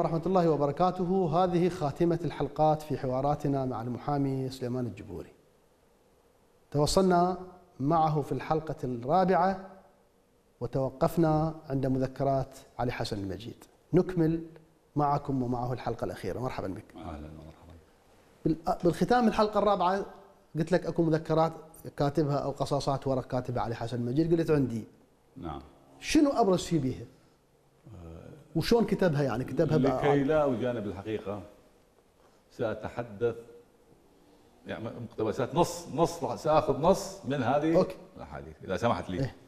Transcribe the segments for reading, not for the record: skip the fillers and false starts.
ورحمة الله وبركاته. هذه خاتمة الحلقات في حواراتنا مع المحامي سليمان الجبوري. توصلنا معه في الحلقة الرابعة وتوقفنا عند مذكرات علي حسن المجيد. نكمل معكم ومعه الحلقة الأخيرة. مرحبا بك. أهلا ومرحبا. بالختام الحلقة الرابعة قلت لك أكو مذكرات كاتبها أو قصاصات ورق كاتبها علي حسن المجيد، قلت عندي. نعم. شنو أبرز في بيها؟ وشون كتبها؟ يعني كتبها لكي لا أجانب الحقيقة سأتحدث يعني مقتبسات نص سأخذ نص من هذه الأحاديث إذا سمحت لي. إيه؟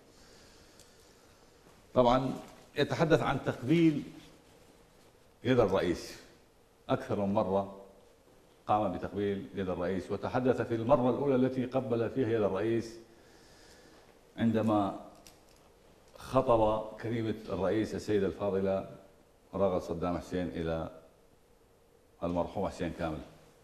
طبعا يتحدث عن تقبيل يد الرئيس أكثر من مرة، قام بتقبيل يد الرئيس، وتحدث في المرة الأولى التي قبل فيها يد الرئيس عندما خطب كريمة الرئيس السيدة الفاضلة رغد صدام حسين إلى المرحوم حسين كامل.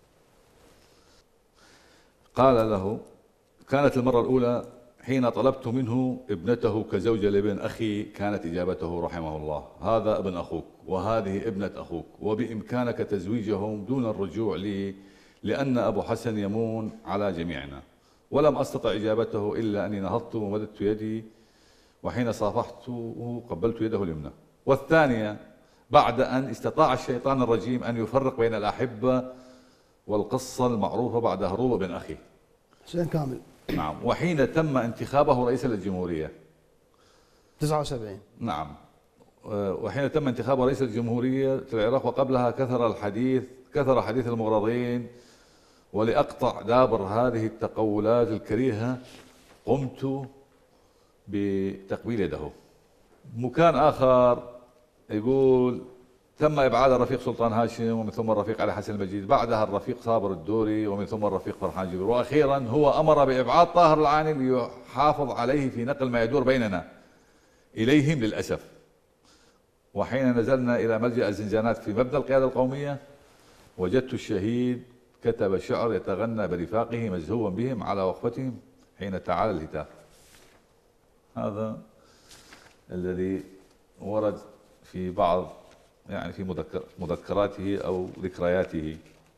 قال له: كانت المرة الأولى حين طلبت منه ابنته كزوجة لابن أخي، كانت إجابته رحمه الله: هذا ابن أخوك وهذه ابنة أخوك، وبإمكانك تزويجهم دون الرجوع لي، لأن أبو حسن يمون على جميعنا. ولم أستطع إجابته إلا أني نهضت ومددت يدي، وحين صافحته قبلت يده اليمنى. والثانية بعد أن استطاع الشيطان الرجيم أن يفرق بين الأحبة، والقصة المعروفة بعد هروب ابن أخي حسين كامل. نعم. وحين تم انتخابه رئيسا للجمهورية 79. نعم. وحين تم انتخابه رئيس الجمهورية في العراق، وقبلها كثر حديث المغرضين، ولأقطع دابر هذه التقولات الكريهة قمت بتقبيل يده. مكان آخر يقول: تم إبعاد الرفيق سلطان هاشم، ومن ثم الرفيق علي حسن المجيد، بعدها الرفيق صابر الدوري، ومن ثم الرفيق فرحان جبير، وأخيرا هو أمر بإبعاد طاهر العاني ليحافظ عليه في نقل ما يدور بيننا إليهم للأسف. وحين نزلنا إلى ملجأ الزنزانات في مبنى القيادة القومية، وجدت الشهيد كتب شعر يتغنى برفاقه مزهوا بهم على وقفتهم حين تعالى الهتاف. هذا الذي ورد في بعض يعني في مذكراته أو ذكرياته.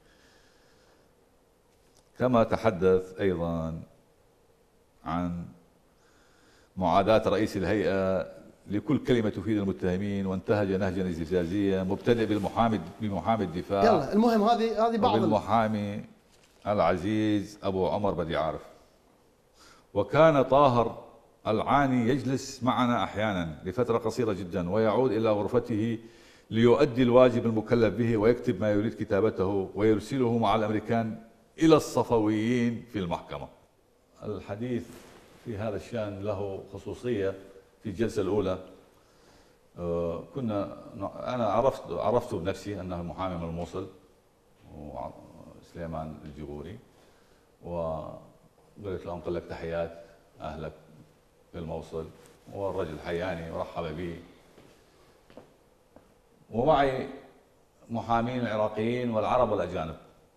كما تحدث أيضا عن معاداة رئيس الهيئة لكل كلمة تفيد المتهمين، وانتهج نهجا استفزازيا مبتدئ بمحامي الدفاع. يلا المهم هذه بعض المحامي العزيز أبو عمر بدي عارف. وكان طاهر العاني يجلس معنا أحيانا لفترة قصيرة جدا، ويعود إلى غرفته ليؤدي الواجب المكلف به، ويكتب ما يريد كتابته ويرسله مع الأمريكان إلى الصفويين في المحكمة. الحديث في هذا الشأن له خصوصية. في الجلسة الأولى أنا عرفت بنفسي أنه محامي من الموصل، سليمان الجبوري، وقلت له: أنقل لك تحيات أهلك في الموصل. والرجل حياني ورحب بي، ومعي محامين العراقيين والعرب والأجانب.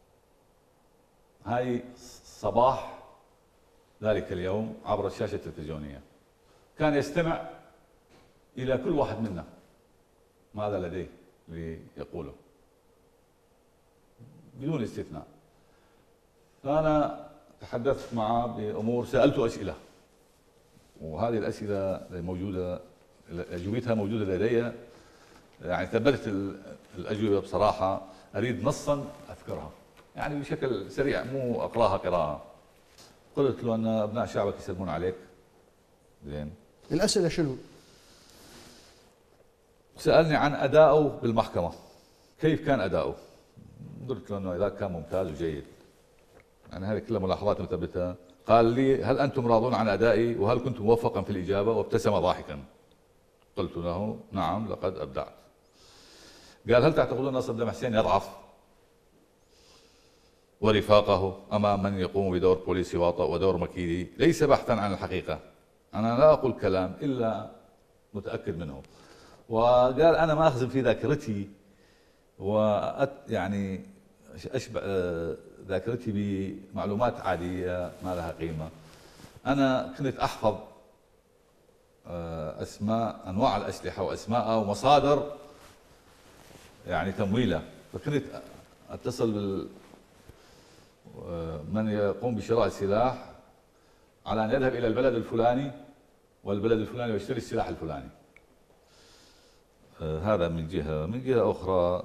هاي صباح ذلك اليوم عبر الشاشة التلفزيونية كان يستمع إلى كل واحد منا ماذا لديه ليقوله بدون استثناء. فأنا تحدثت معه بأمور، سألته أسئلة، وهذه الأسئلة موجودة، أجوبتها موجودة لدي، يعني ثبتت الأجوبة بصراحة، أريد نصا أذكرها يعني بشكل سريع، مو أقراها قراءة. قلت له أن أبناء شعبك يسلمون عليك. زين، الأسئلة شنو؟ سألني عن أدائه بالمحكمة، كيف كان أداؤه؟ قلت له أنه إذا كان ممتاز وجيد، يعني هذه كلها ملاحظات مثبتة. قال لي: هل أنتم راضون عن أدائي وهل كنت موفقا في الإجابة؟ وابتسم ضاحكا. قلت له: نعم لقد أبدعت. قال: هل تعتقدون أن صدام حسين يضعف ورفاقه أمام من يقوم بدور بوليسي واطئ ودور مكيدي ليس بحثا عن الحقيقة؟ أنا لا أقول كلام إلا متأكد منه. وقال: أنا ما أخزن في ذاكرتي يعني أشبع ذاكرتي بمعلومات عادية ما لها قيمة. أنا كنت أحفظ أسماء أنواع الأسلحة وأسماءها ومصادر يعني تمويله، فكنت اتصل من يقوم بشراء السلاح على ان يذهب الى البلد الفلاني والبلد الفلاني ويشتري السلاح الفلاني. هذا من جهه. من جهه اخرى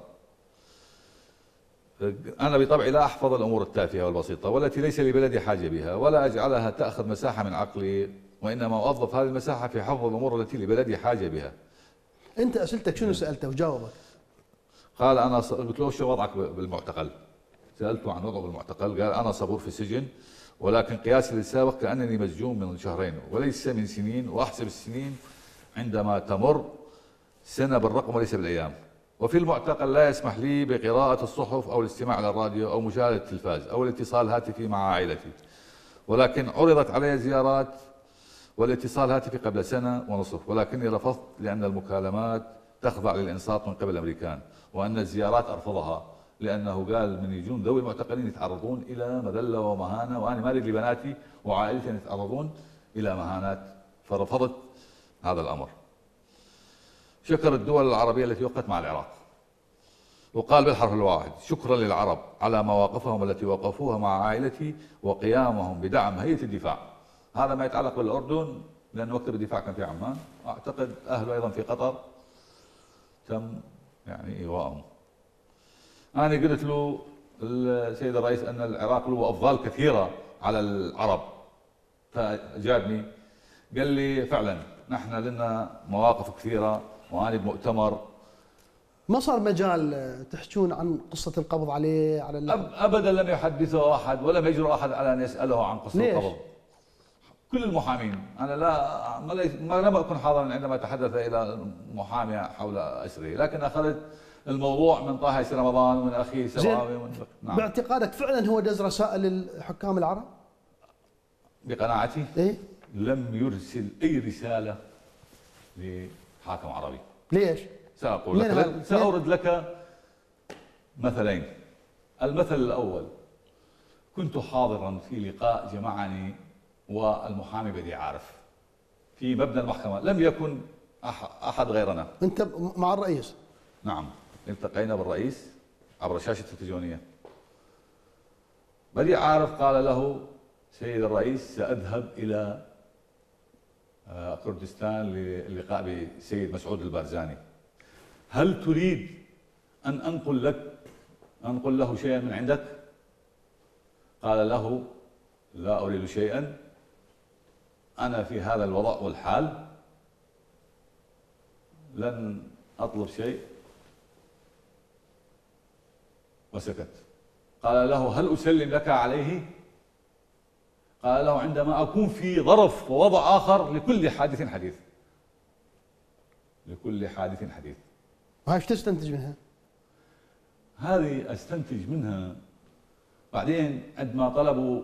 أنا بطبعي لا أحفظ الأمور التافهة والبسيطة والتي ليس لبلدي حاجة بها، ولا أجعلها تأخذ مساحة من عقلي، وإنما أوظف هذه المساحة في حفظ الأمور التي لبلدي حاجة بها. أنت أسئلتك شنو سألته وجاوبك؟ قال أنا قلت له شو وضعك بالمعتقل؟ سألته عن وضعه بالمعتقل، قال أنا صبور في السجن، ولكن قياسي للسابق كأنني مسجون من شهرين وليس من سنين، وأحسب السنين عندما تمر سنة بالرقم وليس بالأيام. وفي المعتقل لا يسمح لي بقراءة الصحف أو الاستماع إلى الراديو أو مشاهدة التلفاز أو الاتصال الهاتفي مع عائلتي، ولكن عرضت علي زيارات والاتصال الهاتفي قبل سنة ونصف، ولكني رفضت لأن المكالمات تخضع للإنصات من قبل الأمريكان، وأن الزيارات أرفضها لأنه قال من يجون ذوي المعتقلين يتعرضون إلى مذلة ومهانة، وأنا ما أريد لبناتي وعائلتي أن يتعرضون إلى مهانات، فرفضت هذا الأمر. شكر الدول العربية التي وقعت مع العراق، وقال بالحرف الواحد شكرا للعرب على مواقفهم التي وقفوها مع عائلتي وقيامهم بدعم هيئة الدفاع. هذا ما يتعلق بالأردن، لأن مكتب الدفاع كان في عمان، أعتقد أهله أيضا في قطر تم يعني إيواءهم. أنا قلت له السيد الرئيس أن العراق له أفضال كثيرة على العرب، فأجابني قال لي فعلا نحن لنا مواقف كثيرة، وأنا بمؤتمر. ما صار مجال تحجون عن قصة القبض عليه على أبدا لم يحدثه أحد ولم يجرؤ أحد على أن يسأله عن قصة القبض. كل المحامين، أنا لم أكن حاضرا عندما تحدث إلى محامي حول أسره، لكن أخذت الموضوع من طه ياسين رمضان ومن أخيه سبعاوي. نعم. باعتقادك فعلا هو دز رسائل للحكام العرب؟ بقناعتي إيه؟ لم يرسل أي رسالة لحاكم عربي. ليش؟ سأقول لك، سأورد لك مثلين. المثل الأول، كنت حاضرا في لقاء جمعني والمحامي بدي عارف في مبنى المحكمة، لم يكن أحد غيرنا. أنت مع الرئيس؟ نعم، التقينا بالرئيس عبر شاشة تلفزيونية. بدي عارف قال له سيد الرئيس سأذهب إلى كردستان للقاء بسيد مسعود البارزاني، هل تريد أن أنقل له شيئا من عندك؟ قال له لا أريد شيئا، أنا في هذا الوضع والحال لن أطلب شيء، وسكت. قال له هل أسلم لك عليه؟ قال له عندما أكون في ظرف ووضع آخر لكل حادث حديث. لكل حادث حديث. وهاي ايش تستنتج منها؟ هذه استنتج منها بعدين عندما طلبوا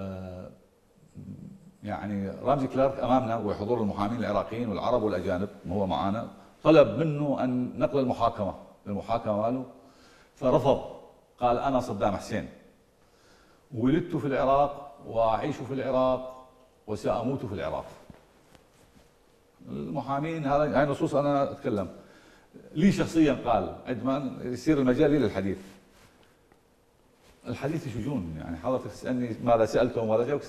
يعني رامزي كلارك امامنا وحضور المحامين العراقيين والعرب والاجانب وهو معنا، طلب منه ان نقل المحاكمه ماله، فرفض. قال انا صدام حسين، ولدت في العراق واعيش في العراق وساموت في العراق. المحامين هاي نصوص انا اتكلم لي شخصيا. قال عندما يصير المجال لي للحديث، الحديث شجون، يعني حضرتك تسالني ماذا سالته وماذا جاوبت،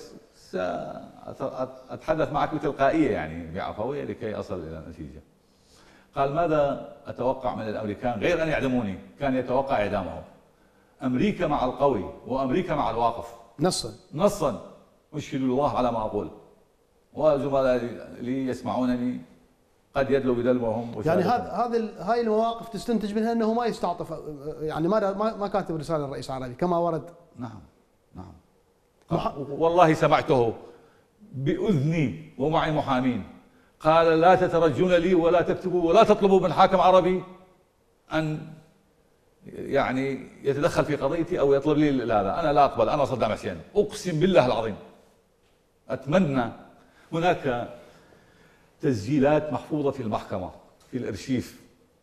ساتحدث معك بتلقائيه يعني بعفويه لكي اصل الى نتيجه. قال ماذا اتوقع من الامريكان غير ان يعدموني؟ كان يتوقع اعدامهم. امريكا مع القوي وامريكا مع الواقف. نصا اشهد الله على ما اقول، وزملاء لي يسمعونني قد يدلوا بدلوهم. يعني هاي المواقف تستنتج منها انه ما يستعطف، يعني ما كاتب رساله للرئيس العربي كما ورد. نعم. والله سمعته باذني ومعي محامين، قال لا تترجون لي ولا تكتبوا ولا تطلبوا من حاكم عربي ان يعني يتدخل في قضيتي او يطلب لي لا انا لا اقبل، انا صدام حسين اقسم بالله العظيم. اتمنى، هناك تسجيلات محفوظة في المحكمة في الأرشيف،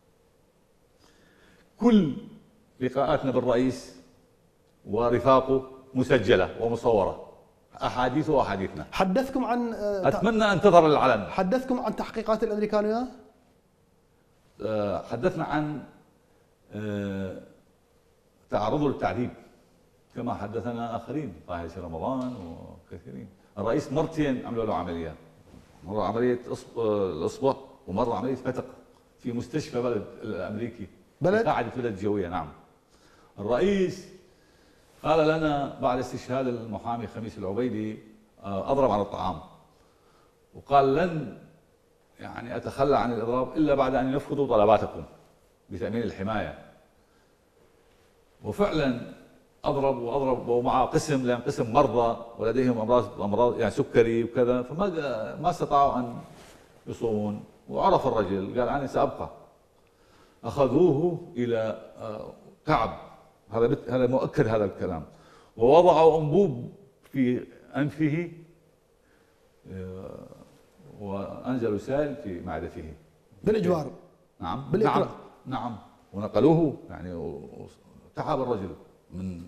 كل لقاءاتنا بالرئيس ورفاقه مسجلة ومصورة، أحاديثه وأحاديثنا. حدثكم عن أتمنى أن تظهر للعلن. حدثكم عن تحقيقات الأمريكان وياه؟ حدثنا عن تعرضوا للتعذيب كما حدثنا آخرين، طاهر شي رمضان وكثيرين. الرئيس مرتين عملوا له عمليات، مرة عملية الإصبع ومرة عملية فتق في مستشفى بلد الأمريكي، بلد؟ قاعدة بلد جوية. نعم. الرئيس قال لنا بعد استشهاد المحامي خميس العبيدي أضرب عن الطعام، وقال لن يعني أتخلى عن الإضراب إلا بعد أن ينفذوا طلباتكم بتأمين الحماية. وفعلا أضرب وأضرب، ومع قسم، لأن قسم مرضى ولديهم أمراض يعني سكري وكذا، فما استطاعوا أن يصومون. وعرف الرجل، قال أنا سأبقى. أخذوه إلى كعب، هذا مؤكد هذا الكلام، ووضعوا أنبوب في أنفه وأنزلوا سائل في معدته بالإجوار. نعم بالإجوار. نعم. ونقلوه يعني، تعب الرجل من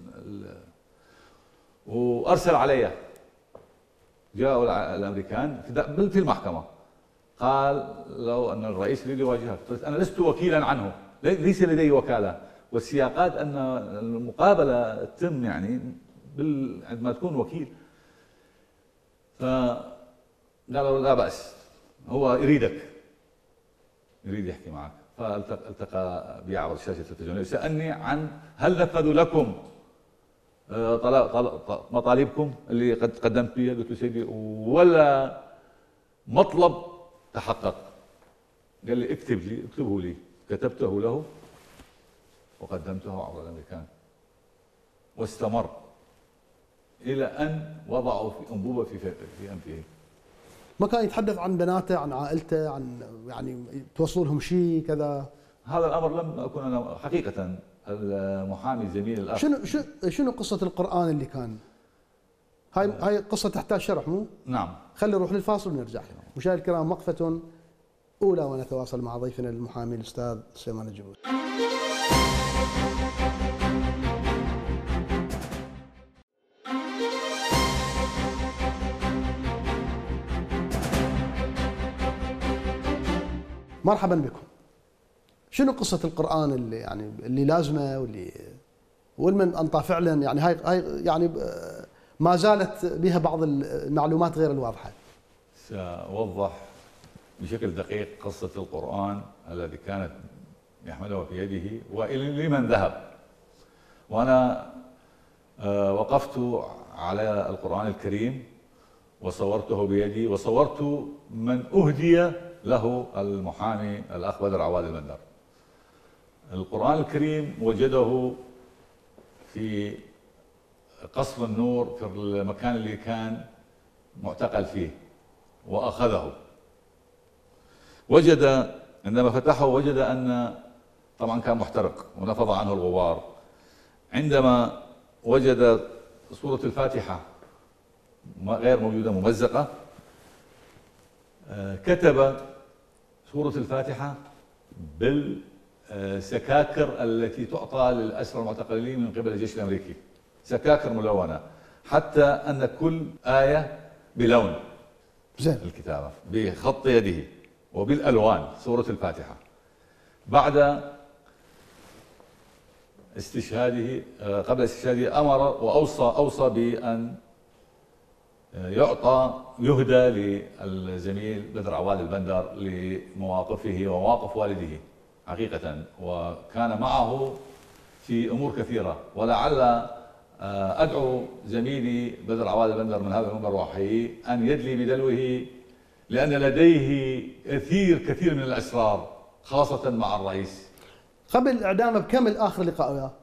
وأرسل علي. جاءوا الأمريكان في المحكمة، قال لو أن الرئيس يريد يواجهك. قلت أنا لست وكيلا عنه، ليس لدي وكالة، والسياقات أن المقابلة تتم يعني عندما تكون وكيل. فقالوا لا بأس، هو يريد يحكي معك. فالتقى بي عبر شاشة التلفزيون، سألني عن هل نفذوا لكم مطالبكم اللي قد قدمت بها؟ قلت له سيدي ولا مطلب تحقق. قال لي اكتبه لي. كتبته له وقدمته عبر الأمريكان، واستمر إلى أن وضعوا في أنبوبة في أنفه. ما كان يتحدث عن بناته، عن عائلته، عن يعني توصلوا لهم شيء كذا؟ هذا الأمر لم أكن أنا حقيقة. المحامي زميل الأخ، شنو قصة القرآن اللي كان؟ هاي قصة تحتاج شرح مو؟ نعم. خلي نروح للفاصل ونرجع. مشاهدينا الكرام، وقفة أولى ونتواصل مع ضيفنا المحامي الأستاذ سليمان الجبوس. مرحبا بكم. شنو قصة القرآن اللي يعني اللي لازمة والمن أنطى فعلا يعني هاي يعني ما زالت بها بعض المعلومات غير الواضحة؟ سأوضح بشكل دقيق قصة القرآن الذي كانت يحمله في يده ولمن ذهب. وأنا وقفت على القرآن الكريم وصورته بيدي، وصورت من أهدي له المحامي الأخ بدر عواد البندر. القرآن الكريم وجده في قصر النور في المكان اللي كان معتقل فيه، وأخذه. وجد عندما فتحه وجد أن طبعا كان محترق ونفض عنه الغبار. عندما وجد سورة الفاتحة غير موجودة، ممزقة، كتب سورة الفاتحة بالسكاكر التي تعطى للأسرى المعتقلين من قبل الجيش الأمريكي، سكاكر ملونة، حتى أن كل آية بلون الكتابة بخط يده وبالألوان. سورة الفاتحة بعد استشهاده، قبل استشهاده أمر وأوصى بأن يهدى للزميل بدر عواد البندر لمواقفه ومواقف والده حقيقة، وكان معه في أمور كثيرة. ولعل أدعو زميلي بدر عواد البندر من هذا المنبر وأحييه أن يدلي بدلوه، لأن لديه كثير من الأسرار خاصة مع الرئيس. قبل إعدامه بكم آخر لقاء وياه؟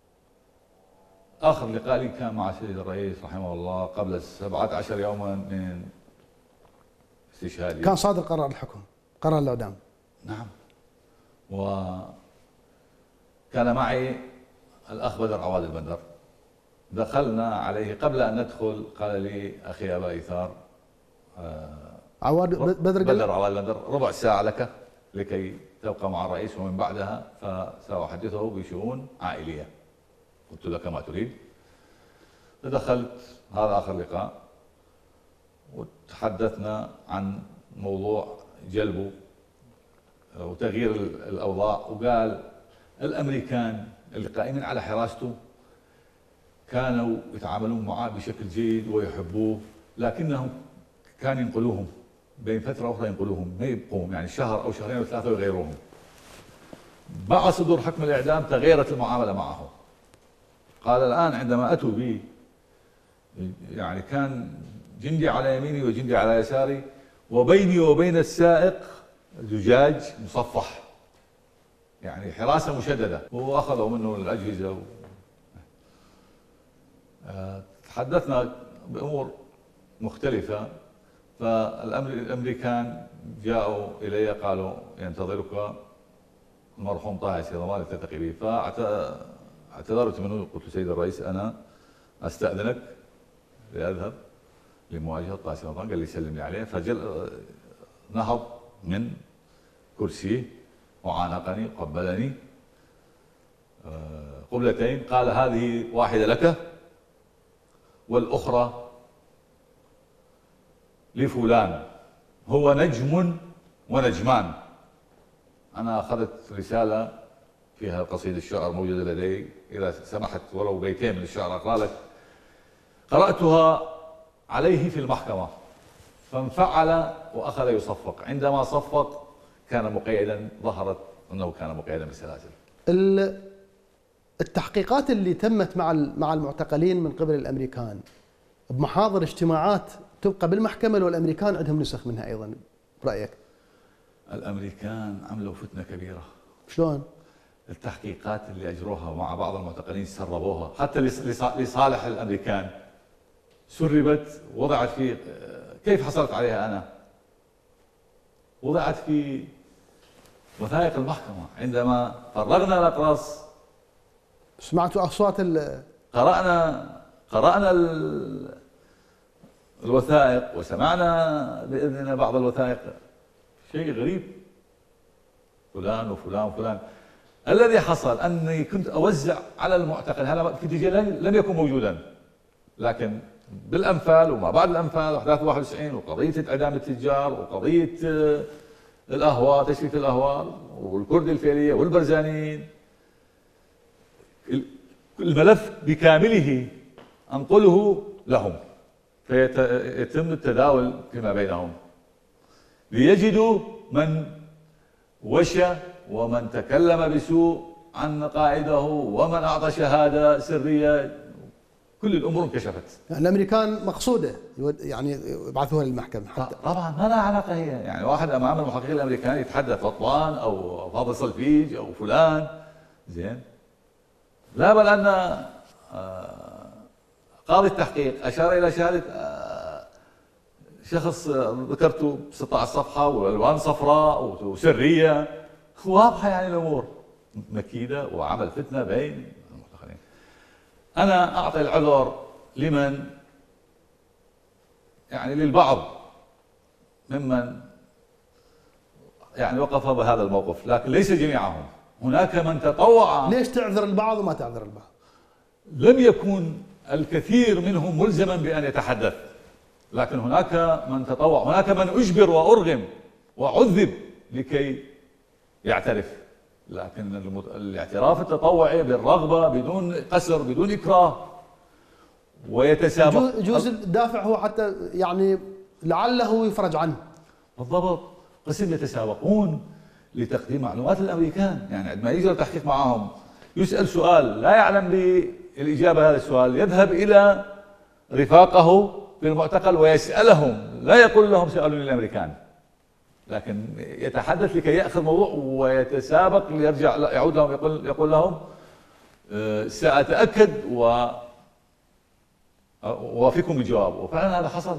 آخر لقاء لي كان مع السيد الرئيس رحمه الله قبل 17 يوما من استشهاده. كان صادر قرار الحكم، قرار الإعدام. نعم. وكان معي الأخ بدر عواد البندر. دخلنا عليه، قبل أن ندخل قال لي أخي أبا إيثار، بدر عواد البندر، ربع ساعة لك لكي تبقى مع الرئيس، ومن بعدها فسأحدثه بشؤون عائلية. قلت له كما تريد. فدخلت، هذا آخر لقاء، وتحدثنا عن موضوع جلبه وتغيير الأوضاع. وقال الامريكان اللي قائمين على حراسته كانوا يتعاملون معه بشكل جيد ويحبوه، لكنهم كان ينقلوهم بين فتره واخرى، ينقلوهم ما يبقوهم، يعني شهر او شهرين او ثلاثه ويغيروهم. بعد صدور حكم الاعدام تغيرت المعامله معه. قال الان عندما اتوا بي يعني كان جندي على يميني وجندي على يساري، وبيني وبين السائق زجاج مصفح، يعني حراسه مشدده، واخذوا منه الاجهزه تحدثنا بامور مختلفه. فالامريكان جاءوا الي قالوا ينتظرك المرحوم طه سيد الله لتلتقي به، فاعتذرت منه، قلت سيد الرئيس انا استاذنك لاذهب لمواجهه طه سيد الله. قال لي سلم لي عليه، نهض من كرسيه وعانقني قبلني قبلتين، قال هذه واحده لك والاخرى لفلان، هو نجم ونجمان. أنا أخذت رسالة فيها قصيدة الشعر موجودة لدي، إذا سمحت ولو بيتين من الشعر أقرأ لك. قرأتها عليه في المحكمة فانفعل وأخذ يصفق، عندما صفق كان مقيدا، ظهرت أنه كان مقيدا بالسلاسل. التحقيقات اللي تمت مع المعتقلين من قبل الأمريكان بمحاضر اجتماعات تبقى بالمحكمة، والأمريكان عندهم نسخ منها أيضا برأيك؟ الأمريكان عملوا فتنة كبيرة. شلون؟ التحقيقات اللي أجروها مع بعض المعتقلين سربوها، حتى لصالح الأمريكان سربت، وضعت في، كيف حصلت عليها أنا؟ وضعت في وثائق المحكمة. عندما فرغنا الأقراص سمعتوا أصوات قرأنا الوثائق وسمعنا بإذننا بعض الوثائق. شيء غريب، فلان وفلان وفلان. الذي حصل أني كنت أوزع على المعتقل، هذا في دجل لم يكن موجودا، لكن بالأنفال وما بعد الأنفال وأحداث 91 وقضية إعدام التجار وقضية الأهواء، تشريف الأهواء والكرد الفعلية والبرزانيين، الملف بكامله أنقله لهم فيتم التداول فيما بينهم ليجدوا من وشى ومن تكلم بسوء عن قائده ومن أعطى شهادة سرية. كل الأمور انكشفت. يعني الأمريكان مقصودة يعني يبعثوها للمحكمة حتى. طبعا ما لها علاقة هي، يعني واحد أمام المحققين الأمريكان يتحدث فطوان أو فاضل صلفيج أو فلان، زين، لا، بل أن قاضي التحقيق أشار إلى شهادة شخص ذكرته 16 صفحة والألوان صفراء وسرية واضحة، يعني الأمور مكيدة وعمل فتنة بين المعتقلين. أنا أعطي العذر لمن، يعني للبعض ممن يعني وقف بهذا الموقف، لكن ليس جميعهم. هناك من تطوع. ليش تعذر البعض وما تعذر البعض؟ لم يكن الكثير منهم ملزما بأن يتحدث، لكن هناك من تطوع، هناك من أجبر وأرغم وعذب لكي يعترف. لكن الاعتراف التطوعي بالرغبة بدون قسر بدون إكراه ويتسابق. يجوز الدافع هو حتى يعني لعله يفرج عنه. بالضبط. قسم يتسابقون لتقديم معلومات الأمريكان، يعني عندما يجري التحقيق معهم يسأل سؤال لا يعلم بالإجابة هذا السؤال، يذهب إلى رفاقه في المعتقل ويسألهم، لا يقول لهم سألوني الأمريكان، لكن يتحدث لكي يأخذ موضوع ويتسابق ليرجع يعود لهم يقول لهم سأتأكد وأوافقكم بالجواب. وفعلا هذا حصل.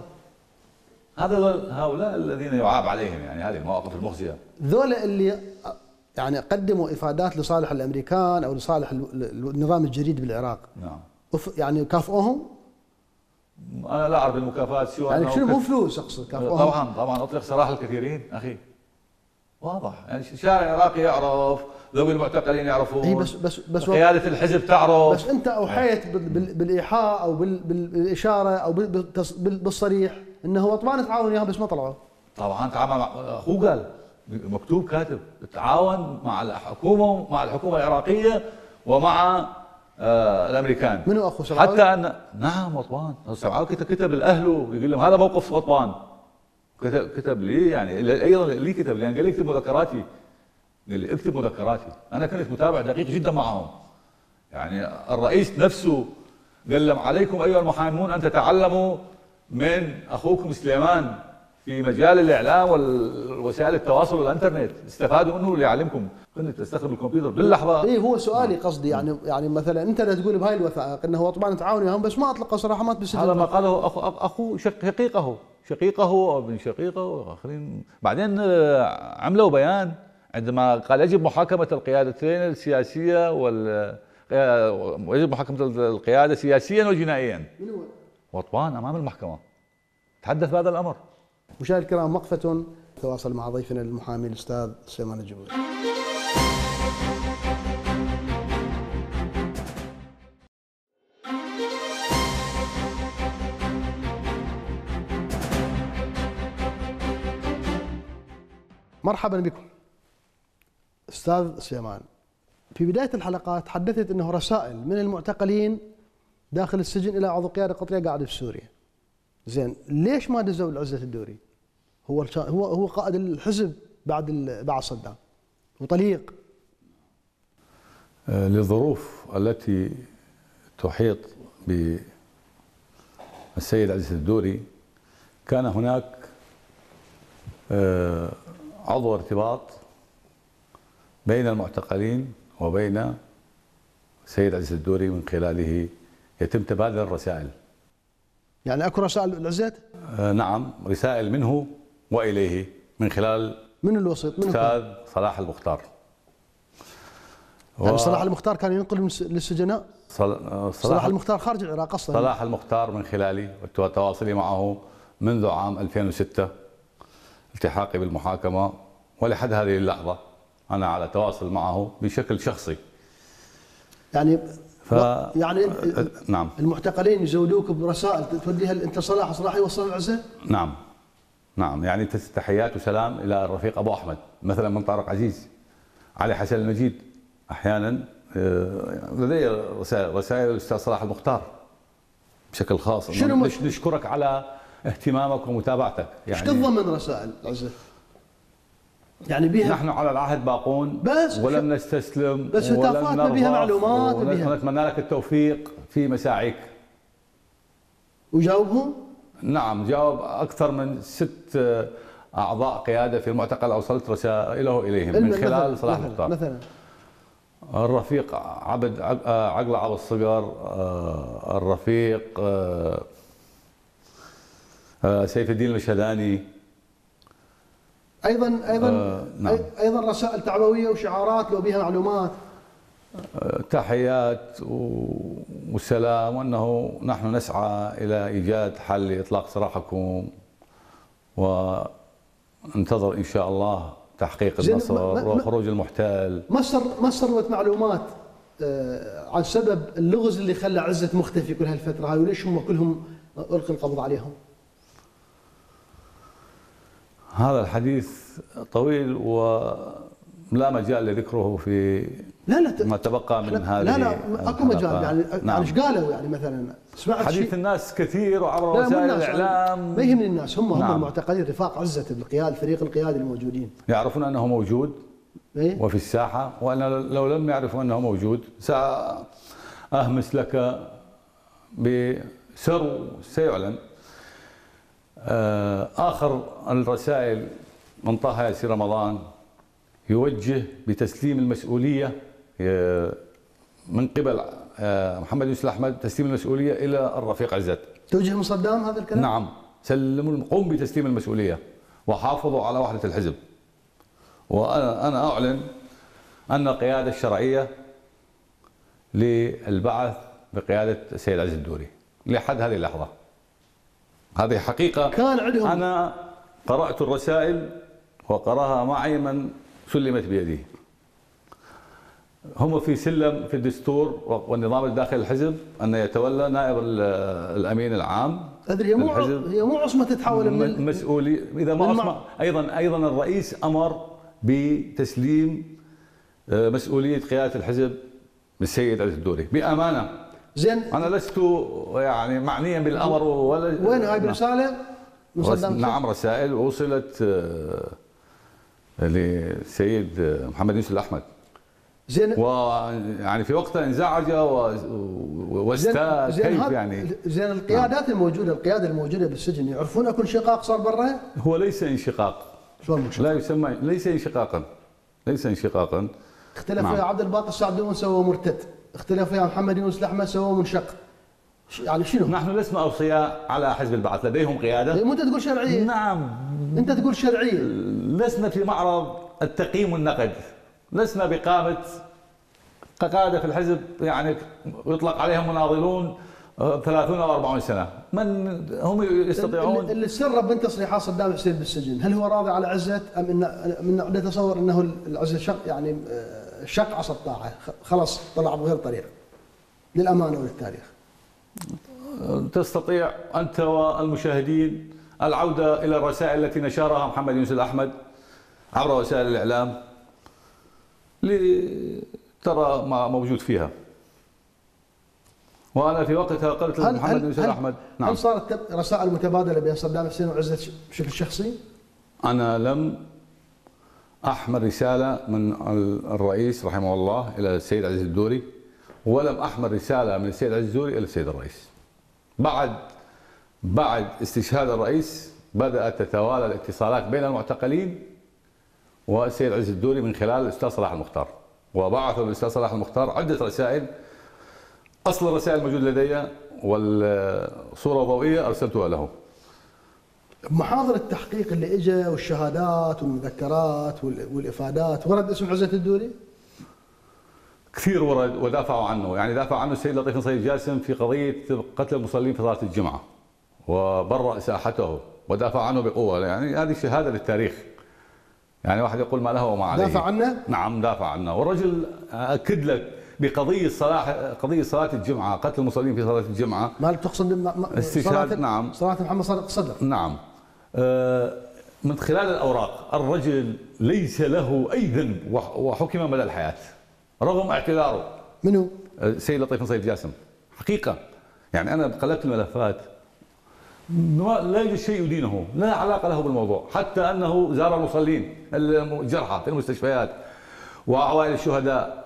هؤلاء الذين يعاب عليهم، يعني هذه المواقف المخزية، ذولا اللي يعني قدموا إفادات لصالح الأمريكان أو لصالح النظام الجديد بالعراق. نعم. يعني كافئوهم؟ أنا لا أعرف المكافآت سوى يعني شنو، مو فلوس أقصد، كافئوهم؟ طبعا أطلق سراح الكثيرين أخي، واضح. يعني الشارع العراقي يعرف، ذوي المعتقلين يعرفون. اي بس قيادة الحزب تعرف. بس أنت أوحيت بالإيحاء أو بالإشارة أو بالصريح أنه أطباء نتعاون وياهم بس ما طلعوا. طبعا تعامل مع أخوه، قال مكتوب كاتب التعاون مع الحكومه العراقيه ومع الامريكان. منو اخو سبعاوي؟ حتى ان نعم غضبان، سبعاوي كتب لاهله يقول لهم هذا موقف غضبان. كتب لي يعني ايضا لي كتب لي، قال لي اكتب مذكراتي، قال لي اكتب مذكراتي. انا كنت متابع دقيق جدا معهم. يعني الرئيس نفسه قال لهم عليكم ايها المحامون ان تتعلموا من اخوكم سليمان في مجال الاعلام والوسائل التواصل والانترنت، استفادوا منه ليعلمكم. كنت استخدم الكمبيوتر باللحظه. اي هو سؤالي قصدي يعني مثلا انت لا تقول بهاي الوثائق انه هو طبعا تعاون وياهم بس ما اطلقوا صراحه ما تبسل. هذا ما قاله اخو شقيقه او ابن شقيقه واخرين. بعدين عملوا بيان عندما قال يجب محاكمه القيادتين السياسيه ويجب محاكمه القياده سياسيا وجنائيا. وطبان امام المحكمه تحدث بهذا الامر. مشاهدينا الكرام، وقفه تواصل مع ضيفنا المحامي الاستاذ سليمان الجمهوري. مرحبا بكم استاذ سليمان. في بدايه الحلقات تحدثت انه رسائل من المعتقلين داخل السجن الى عضو قياده قطريه قاعد في سوريا. زين، ليش ما دزوا العزة الدوري؟ هو قائد الحزب بعد صدام وطليق. للظروف التي تحيط بالسيد عزة الدوري كان هناك عضو ارتباط بين المعتقلين وبين السيد عزة الدوري، من خلاله يتم تبادل الرسائل. يعني اكو رسائل العزت؟ نعم، رسائل منه واليه من خلال من الوسيط؟ من الاستاذ صلاح المختار. يعني صلاح المختار كان ينقل للسجناء؟ صلاح المختار خارج العراق اصلا. صلاح المختار من خلالي وتواصلي معه منذ عام 2006 التحاقي بالمحاكمه، ولحد هذه اللحظه انا على تواصل معه بشكل شخصي. يعني نعم، المعتقلين يزودوك برسائل توديها انت صلاح يوصل العزة؟ نعم، يعني تحيات وسلام الى الرفيق ابو احمد مثلا من طارق عزيز، علي حسن المجيد. احيانا لدي رسائل الاستاذ صلاح المختار بشكل خاص. نشكرك على اهتمامك ومتابعتك. يعني ايش تتضمن رسائل العزة؟ يعني بها نحن على العهد باقون بس ولم نستسلم، بس هتافات بها معلومات ونتمنى لك التوفيق في مساعيك. وجاوبهم؟ نعم، جاوب اكثر من 6 اعضاء قياده في المعتقل اوصلت رسائله اليهم من خلال صلاح المختار. مثلا الرفيق عقل عبد الصقر، الرفيق سيف الدين المشهداني. نعم. ايضا رسائل تعبويه وشعارات لو بها معلومات. تحيات والسلام، وانه نحن نسعى الى ايجاد حل لاطلاق سراحكم، وننتظر ان شاء الله تحقيق النصر وخروج المحتال. ما سربت معلومات عن سبب اللغز اللي خلى عزة مختفي كل هالفتره هاي، وليش هم كلهم القي القبض عليهم؟ هذا الحديث طويل ولا مجال لذكره في ما تبقى من هذه. لا اكو مجال. يعني نعم. ايش قالوا؟ يعني مثلا سمعت حديث الناس كثير وعبر وسائل الاعلام. ما يهمني الناس، هم نعم. المعتقلين رفاق عزة الفريق القيادي الموجودين يعرفون انه موجود إيه؟ وفي الساحه، وانا لو لم يعرفوا انه موجود ساهمس لك بسر سيعلن. آخر الرسائل من طه ياسين رمضان يوجه بتسليم المسؤولية من قبل محمد يوسف الأحمد، تسليم المسؤولية إلى الرفيق عزت. توجه من صدام هذا الكلام؟ نعم، قم بتسليم المسؤولية وحافظوا على وحدة الحزب. وأنا أعلن أن القيادة الشرعية للبعث بقيادة السيد عزة الدوري لحد هذه اللحظة. هذه حقيقة كان عندهم. أنا قرأت الرسائل وقرأها معي من سلمت بيدي. هم في سلم في الدستور والنظام الداخلي للحزب أن يتولى نائب الأمين العام. هي مو عصمة تتحول من مسؤولي. إذا ما عصمة أيضا الرئيس أمر بتسليم مسؤولية قيادة الحزب للسيد عزت الدوري بأمانة. زين، أنا لست يعني معنيا بالأمر ولا وين هاي برسالة؟ نعم، رسائل وصلت للسيد محمد يوسف الأحمد. زين، ويعني في وقتها انزعج واستاء. كيف يعني؟ زين، القيادات الموجودة، القيادة الموجودة بالسجن يعرفون اكو انشقاق صار برا؟ هو ليس انشقاق. شلون لا يسمى، ليس انشقاقا، ليس انشقاقا. اختلف ويا عبد الباقي السعدون سوى مرتد، اختلف ويا محمد يونس الاحمد سوى منشق. يعني شنو؟ نحن لسنا اوصياء على حزب البعث، لديهم قياده. مو انت تقول شرعيه؟ نعم، انت تقول شرعيه. لسنا في معرض التقييم والنقد، لسنا بقامه قاده في الحزب يعني يطلق عليهم مناضلون 30 او 40 سنه، من هم يستطيعون. اللي سرب من تصريحات صدام حسين بالسجن، هل هو راضي على عزت ام ان نتصور انه العزت شق يعني شق عصا الطاعه، خلاص طلع بغير طريق للامانه وللتاريخ؟ تستطيع انت والمشاهدين العوده الى الرسائل التي نشرها محمد يونس الاحمد عبر وسائل الاعلام لترى ما موجود فيها. وانا في وقتها قلت لمحمد يونس الاحمد نعم. هل صارت رسائل متبادله بين صدام حسين وعزت بشكل شخصي؟ انا لم احمل رساله من الرئيس رحمه الله الى السيد عزت الدوري، ولم احمل رساله من السيد عزت الدوري الى السيد الرئيس. بعد استشهاد الرئيس بدات تتوالى الاتصالات بين المعتقلين والسيد عزت الدوري من خلال الاستاذ صلاح المختار، وبعثوا للاستاذ صلاح المختار عده رسائل. اصل الرسائل موجود لدي والصوره ضوئيه ارسلتها له. محاضر التحقيق اللي اجى والشهادات والمذكرات والافادات ورد اسم عزت الدوري؟ كثير ورد ودافعوا عنه، يعني دافع عنه السيد لطيف نصير جاسم في قضيه قتل المصلين في صلاه الجمعه وبرأ ساحته ودافع عنه بقوه، يعني هذه شهاده للتاريخ. يعني واحد يقول ما له وما عليه. دافع عنه؟ نعم دافع عنه، والرجل اكد لك بقضيه صلاه الجمعه، قتل المصلين في صلاه الجمعه. ما تقصد استشهاد؟ نعم، صلاه محمد صادق الصدر. نعم. من خلال الاوراق الرجل ليس له اي ذنب وحكم مدى الحياه رغم اعتذاره. منو؟ السيد لطيف نصير جاسم. حقيقه يعني انا قلبت الملفات لا يوجد شيء يدينه، لا علاقه له بالموضوع، حتى انه زار المصلين الجرحى في المستشفيات وعوائل الشهداء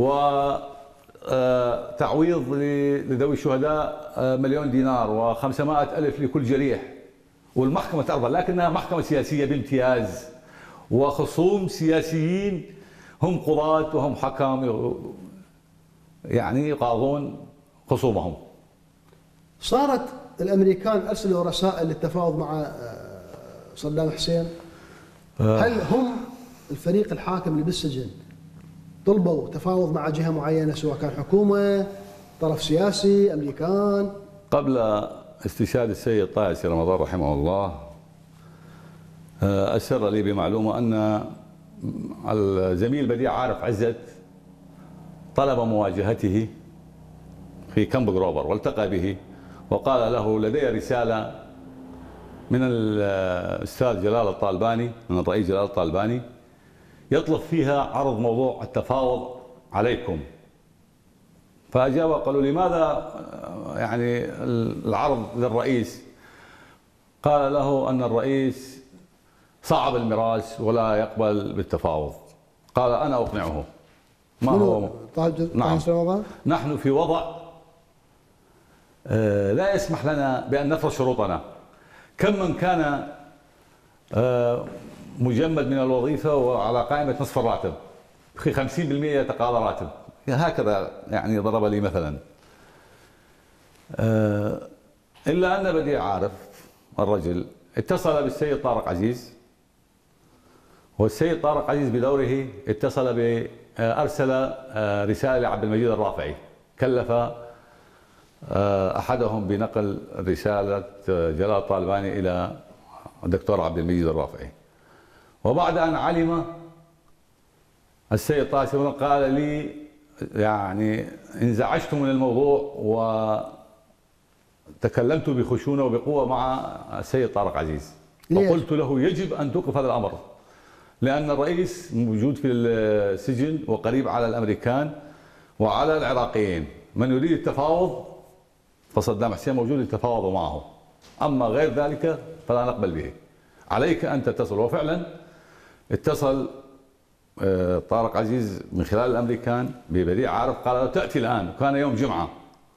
وتعويض لذوي الشهداء 1,000,000 دينار و500,000 لكل جريح، والمحكمة ترضى، لكنها محكمة سياسية بامتياز وخصوم سياسيين هم قضاة وهم حكام يعني يقاضون خصومهم. صارت الامريكان ارسلوا رسائل للتفاوض مع صدام حسين، هل هم الفريق الحاكم اللي بالسجن طلبوا تفاوض مع جهه معينه سواء كان حكومه، طرف سياسي، امريكان؟ قبل استشهاد السيد طه حسين رمضان رحمه الله أسر لي بمعلومة أن الزميل بديع عارف عزت طلب مواجهته في كامب غروفر والتقى به وقال له لدي رسالة من الأستاذ جلال الطالباني، من الرئيس جلال الطالباني، يطلب فيها عرض موضوع التفاوض عليكم. فأجاب قالوا لماذا يعني العرض للرئيس؟ قال له أن الرئيس صعب المراس ولا يقبل بالتفاوض. قال أنا أقنعه. ما هو؟ نعم. نحن في وضع لا يسمح لنا بأن نفرض شروطنا. كم من كان مجمد من الوظيفة وعلى قائمة نصف الراتب، في 50% يتقاضى راتب، هكذا يعني ضرب لي مثلا. إلا أن بديع عارف الرجل اتصل بالسيد طارق عزيز، والسيد طارق عزيز بدوره اتصل أرسل رسالة لعبد المجيد الرافعي، كلف أحدهم بنقل رسالة جلال الطالباني إلى الدكتور عبد المجيد الرافعي. وبعد أن علم السيد طه حسين قال لي يعني انزعجت من الموضوع وتكلمت بخشونة وبقوة مع السيد طارق عزيز، وقلت له يجب أن توقف هذا الأمر، لأن الرئيس موجود في السجن وقريب على الأمريكان وعلى العراقيين. من يريد التفاوض فصدام حسين موجود للتفاوض معه، أما غير ذلك فلا نقبل به. عليك أن تتصل. وفعلا اتصل طارق عزيز من خلال الأمريكان ببديع عارف، قال له تأتي الآن، وكان يوم جمعة.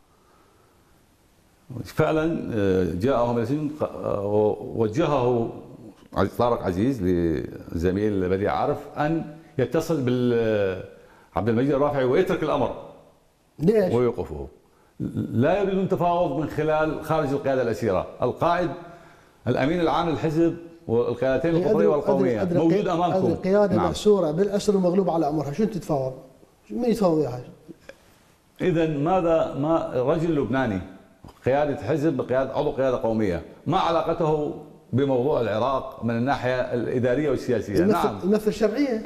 فعلا جاءه من السجن ووجهه طارق عزيز لزميل بديع عارف أن يتصل بعبد المجيد الرافعي ويترك الأمر. ليش؟ ويوقفه. لا يريدون تفاوض من خلال خارج القيادة الأسيرة. القائد الأمين العام للحزب والقيادتين القطرية والقومية موجود أمامكم. القيادة مأسورة بالأسر ومغلوب على أمرها، شو تتفاوض؟ من يتفاوض وياها؟ إذا ماذا ما رجل لبناني قيادة حزب بقيادة عضو قيادة قومية، ما علاقته بموضوع العراق من الناحية الإدارية والسياسية؟ نعم يمثل شرعية.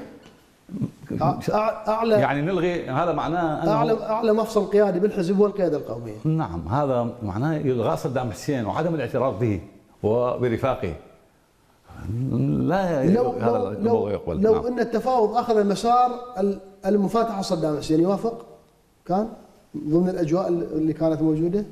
أعلى يعني نلغي، هذا معناه أنه أعلى مفصل قيادي بالحزب هو القيادة القومية. نعم، هذا معناه إلغاء صدام حسين وعدم الاعتراف به وبرفاقه. لا هذا الموضوع يقبل. لو نعم. أن التفاوض أخذ مسار المفاتحة صدام حسين يوافق؟ كان ضمن الأجواء اللي كانت موجودة؟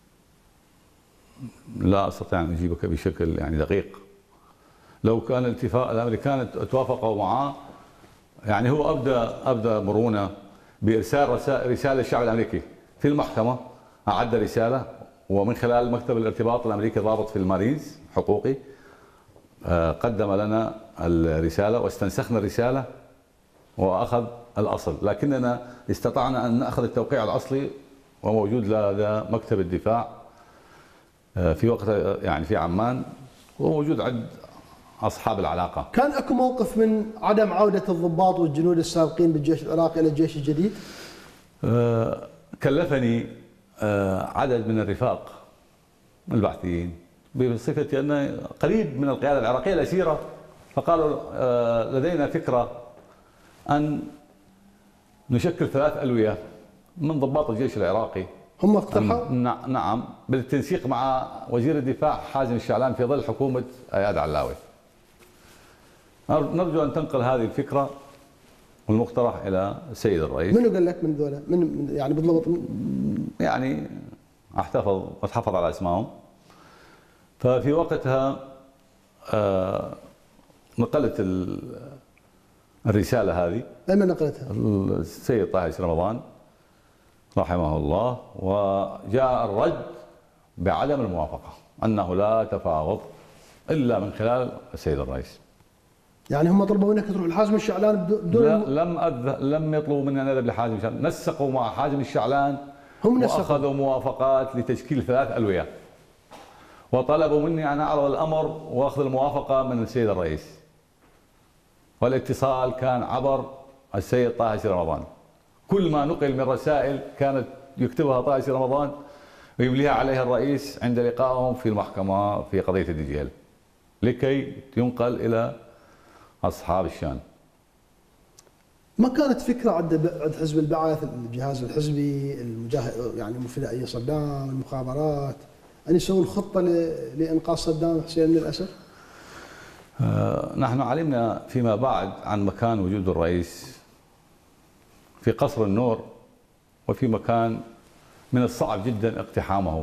لا أستطيع أن أجيبك بشكل يعني دقيق. لو كان الأمريكان توافقوا معه، يعني هو أبدى مرونة بإرسال رسالة للشعب الأمريكي في المحكمة، أعد رسالة، ومن خلال مكتب الارتباط الأمريكي ضابط في المارينز حقوقي قدم لنا الرسالة واستنسخنا الرسالة وأخذ الأصل، لكننا استطعنا أن نأخذ التوقيع الأصلي وموجود لدى مكتب الدفاع في وقت يعني في عمان، وموجود عند أصحاب العلاقة. كان أكو موقف من عدم عودة الضباط والجنود السابقين بالجيش العراقي إلى الجيش الجديد؟ كلفني عدد من الرفاق البعثيين بصفتي أنه قريب من القيادة العراقية الأسيرة، فقالوا لدينا فكرة أن نشكل 3 ألوية من ضباط الجيش العراقي. هم اقترحوا؟ نعم، بالتنسيق مع وزير الدفاع حازم الشعلان في ظل حكومة اياد علاوي. نرجو أن تنقل هذه الفكرة والمقترح إلى السيد الرئيس. منو قال لك من ذولا؟ من يعني بالضبط؟ يعني أتحفظ على أسمائهم. ففي وقتها نقلت الرسالة هذه. أين نقلتها؟ السيد طه رمضان رحمه الله، وجاء الرد بعدم الموافقة، أنه لا تفاوض إلا من خلال السيد الرئيس. يعني هم طلبوا منك تروح لحازم الشعلان بدون لم يطلبوا منا نذهب لحازم الشعلان، نسقوا مع حازم الشعلان هم وأخذوا موافقات لتشكيل 3 ألوية، وطلبوا مني أن أعرض الأمر وأخذ الموافقة من السيد الرئيس، والاتصال كان عبر السيد طه رمضان. كل ما نقل من رسائل كانت يكتبها طه رمضان ويمليها عليها الرئيس عند لقائهم في المحكمة في قضية الدجيل لكي ينقل إلى أصحاب الشان. ما كانت فكرة عند حزب البعث، الجهاز الحزبي يعني فدائية صدام، المخابرات، أن يسوون خطة لإنقاذ صدام حسين من الأسر؟ نحن علمنا فيما بعد عن مكان وجود الرئيس في قصر النور، وفي مكان من الصعب جدا اقتحامه.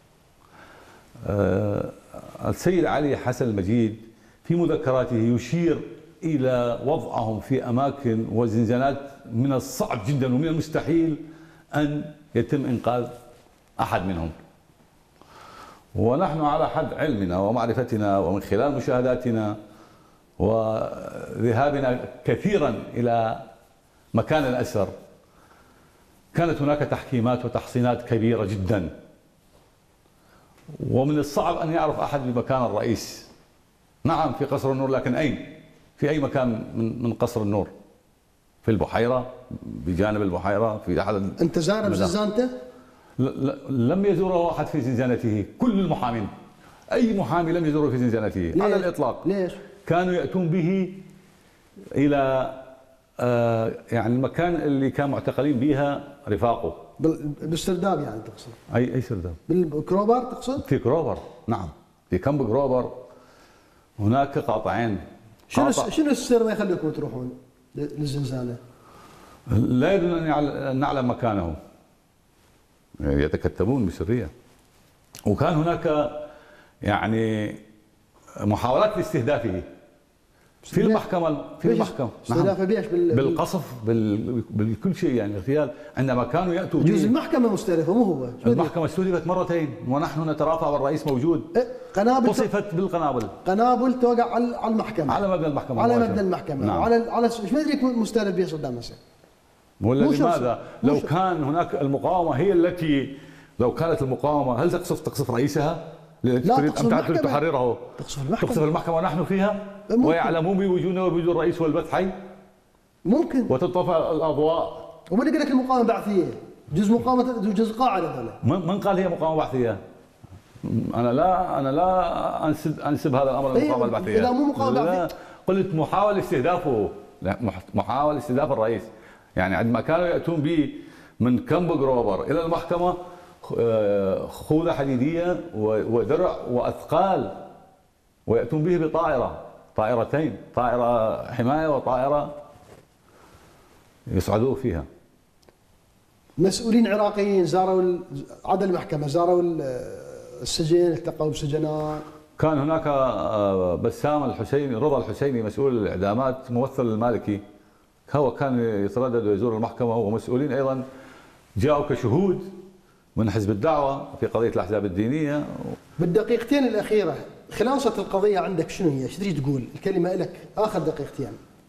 السيد علي حسن المجيد في مذكراته يشير إلى وضعهم في أماكن وزنزانات من الصعب جدا ومن المستحيل أن يتم إنقاذ أحد منهم. ونحن على حد علمنا ومعرفتنا ومن خلال مشاهداتنا وذهابنا كثيرا إلى مكان الأسر، كانت هناك تحكيمات وتحصينات كبيرة جدا، ومن الصعب أن يعرف أحد بمكان الرئيس. نعم في قصر النور، لكن أين؟ في أي مكان من قصر النور؟ في البحيرة، بجانب البحيرة، في أحد. أنت زاره بزنزانته؟ لم يزوره أحد في زنزانته. كل المحامين، أي محامي لم يزوره في زنزانته على الإطلاق. ليش؟ كانوا يأتون به إلى يعني المكان اللي كان معتقلين بها رفاقه. بالسرداب يعني تقصد؟ أي سرداب؟ بالكروبر تقصد؟ في كروبر، نعم، في كامب كروبر هناك قاطعين، شنو السر ما يخليكم تروحون للزنزانه؟ لا يريدون أن نعلم مكانه، يتكتبون بسرية. وكان هناك يعني محاولات لاستهدافه في المحكمة. استهدافه بيش؟ بالقصف، بالكل شيء، يعني اغتيال. عندما كانوا يأتوا جزء المحكمة مستهدفة، مو هو. المحكمة استهدفت مرتين ونحن نترافع والرئيس موجود. قنابل قصفت بالقنابل، قنابل توقع على المحكمة، على مبنى المحكمة، على مبنى المحكمة. نعم. على ايش ما ادري مستهدف به صدام حسين. ولا لماذا؟ لو كان هناك المقاومة هي التي، لو كانت المقاومة هل تقصف رئيسها؟ لا، تقصف المحكمة، تحرره، تقصف المحكمة ونحن فيها، ويعلمون بوجودنا وبوجود الرئيس والبث حي. ممكن. وتطفى الأضواء. ومن يقول لك المقاومة بعثية؟ جزء مقاومة، جزء قاعدة هذا. من قال هي مقاومة بعثية؟ أنا لا أنسب هذا الأمر للمقاومة البعثية. إذا مو مقاومة بعثية، قلت محاولة استهدافه، محاولة استهداف الرئيس. يعني عندما كانوا يأتون به من كامب جروفر إلى المحكمة، خوذة حديدية ودرع وأثقال، ويأتون به بطائرة، طائرتين، طائرة حماية وطائرة يصعدوه فيها. مسؤولين عراقيين زاروا عدا المحكمة، زاروا السجن، التقوا بسجناء. كان هناك بسام الحسيني، رضا الحسيني مسؤول الإعدامات، ممثل المالكي، هو كان يتردد ويزور المحكمة، ومسؤولين أيضا جاءوا كشهود من حزب الدعوة في قضية الأحزاب الدينية. بالدقيقتين الأخيرة خلاصة القضية عندك شنو هي؟ ايش تريد تقول؟ الكلمة لك، آخر دقيقتين.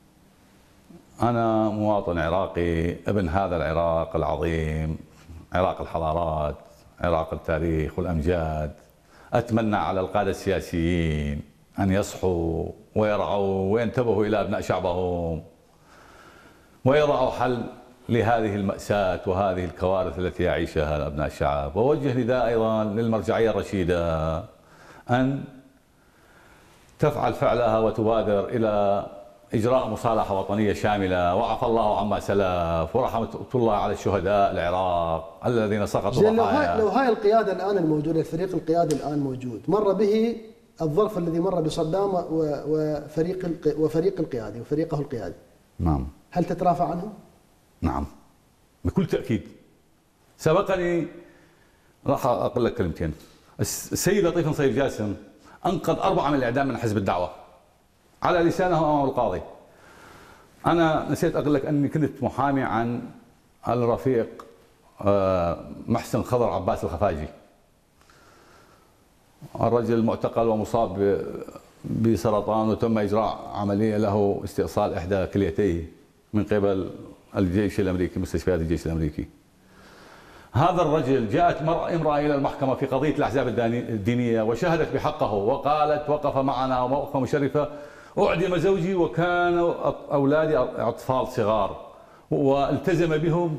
أنا مواطن عراقي، ابن هذا العراق العظيم، عراق الحضارات، عراق التاريخ والأمجاد. أتمنى على القادة السياسيين أن يصحوا ويرعوا وينتبهوا إلى أبناء شعبهم، ويضعوا حل لهذه المأساة وهذه الكوارث التي يعيشها أبناء الشعب. ووجه نداء أيضا للمرجعية الرشيدة أن تفعل فعلها وتبادر إلى إجراء مصالحة وطنية شاملة، وعفى الله عما سلف، ورحمة الله على الشهداء العراق الذين سقطوا ضحايا. لو هاي القيادة الآن الموجودة، الفريق القيادي الآن موجود، مر به الظرف الذي مر بصدام وفريق القيادي وفريقه القيادي، نعم، هل تترافع عنهم؟ نعم بكل تأكيد. سبقني، راح أقول لك كلمتين. السيد لطيف نصير جاسم أنقذ 4 من الإعدام من حزب الدعوة على لسانه أمام القاضي. أنا نسيت أقول لك أني كنت محامي عن الرفيق محسن خضر عباس الخفاجي، الرجل معتقل ومصاب بسرطان، وتم إجراء عملية له استئصال إحدى كليتيه من قبل الجيش الأمريكي، مستشفيات الجيش الأمريكي. هذا الرجل جاءت امرأة إلى المحكمة في قضية الأحزاب الدينية وشهدت بحقه وقالت وقف معنا وقفة مشرفة. أعدم زوجي وكان أولادي أطفال صغار والتزم بهم.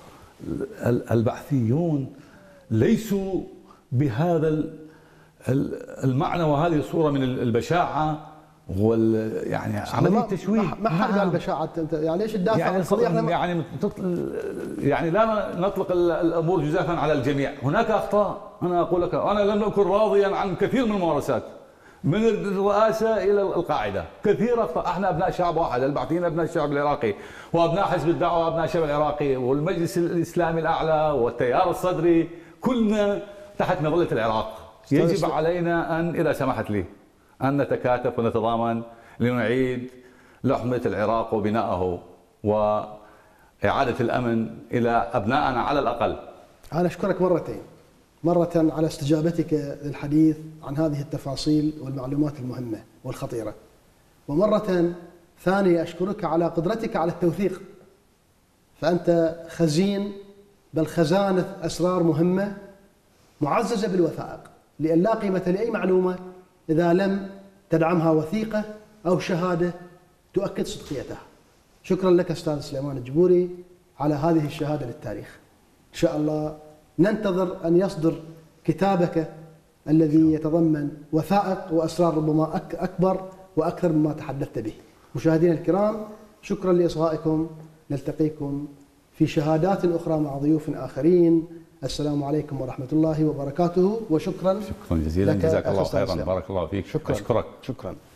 البعثيون ليسوا بهذا المعنى وهذه الصورة من البشاعة يعني عملية تشويه. ما حد قال بشاعة انت، يعني ايش تدافع عن القضية؟ يعني لا نطلق الامور جزافا على الجميع، هناك اخطاء. انا اقول لك انا لم اكن راضيا عن كثير من الممارسات، من الرئاسة الى القاعدة، كثير اخطاء. احنا ابناء شعب واحد، البعثيين ابناء الشعب العراقي، وابناء حزب الدعوة ابناء الشعب العراقي، والمجلس الاسلامي الاعلى والتيار الصدري، كلنا تحت مظلة العراق. يجب علينا ان، اذا سمحت لي، أن نتكاتف ونتضامن لنعيد لحمة العراق وبنائه وإعادة الأمن إلى أبنائنا على الأقل. أنا أشكرك مرة على استجابتك للحديث عن هذه التفاصيل والمعلومات المهمة والخطيرة، ومرة ثانية أشكرك على قدرتك على التوثيق، فأنت خزين، بل خزانة أسرار مهمة معززة بالوثائق، لأن لا قيمة لأي معلومة إذا لم تدعمها وثيقة أو شهادة تؤكد صدقيتها. شكرا لك أستاذ سليمان الجبوري على هذه الشهادة للتاريخ. إن شاء الله ننتظر أن يصدر كتابك الذي يتضمن وثائق وأسرار ربما أكبر وأكثر مما تحدثت به. مشاهدينا الكرام، شكرا لإصغائكم، نلتقيكم في شهادات أخرى مع ضيوف آخرين. السلام عليكم ورحمة الله وبركاته، وشكرا جزيلا. جزاك الله خيرا، بارك الله فيك. شكرا. أشكرك. شكرا.